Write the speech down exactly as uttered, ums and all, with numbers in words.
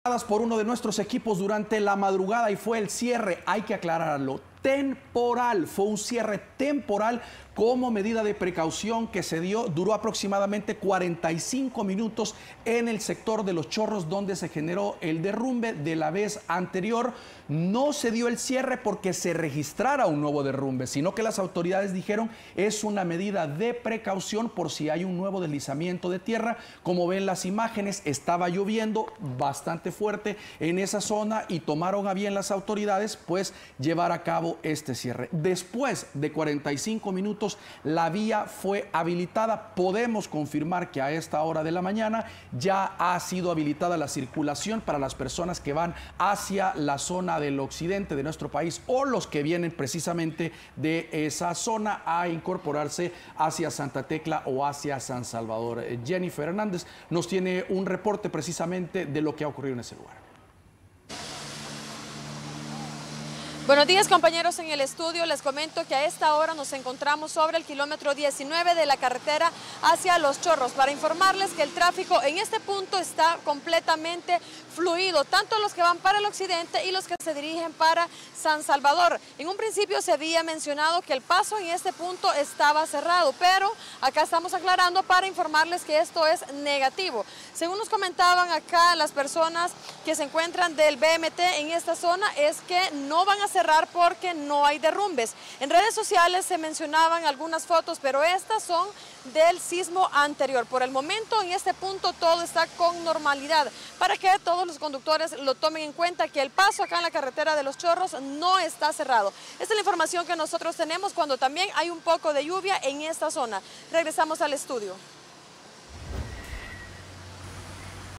por uno de nuestros equipos durante la madrugada y fue el cierre, hay que aclararlo, temporal, fue un cierre temporal como medida de precaución que se dio, duró aproximadamente cuarenta y cinco minutos en el sector de Los Chorros donde se generó el derrumbe de la vez anterior. No se dio el cierre porque se registrara un nuevo derrumbe, sino que las autoridades dijeron es una medida de precaución por si hay un nuevo deslizamiento de tierra. Como ven las imágenes, estaba lloviendo bastante fuerte en esa zona y tomaron a bien las autoridades pues llevar a cabo este cierre. Después de cuarenta y cinco minutos la vía fue habilitada. Podemos confirmar que a esta hora de la mañana ya ha sido habilitada la circulación para las personas que van hacia la zona del occidente de nuestro país o los que vienen precisamente de esa zona a incorporarse hacia Santa Tecla o hacia San Salvador. Jennifer Hernández nos tiene un reporte precisamente de lo que ha ocurrido en ese lugar. Buenos días, compañeros en el estudio. Les comento que a esta hora nos encontramos sobre el kilómetro diecinueve de la carretera hacia Los Chorros para informarles que el tráfico en este punto está completamente fluido, tanto los que van para el occidente y los que se dirigen para San Salvador. En un principio se había mencionado que el paso en este punto estaba cerrado, pero acá estamos aclarando para informarles que esto es negativo. Según nos comentaban acá las personas que se encuentran del B M T en esta zona, es que no van a cerrar porque no hay derrumbes. En redes sociales se mencionaban algunas fotos, pero estas son del sismo anterior. Por el momento en este punto todo está con normalidad, para que todos los conductores lo tomen en cuenta que el paso acá en la carretera de Los Chorros no está cerrado. Esta es la información que nosotros tenemos cuando también hay un poco de lluvia en esta zona. Regresamos al estudio.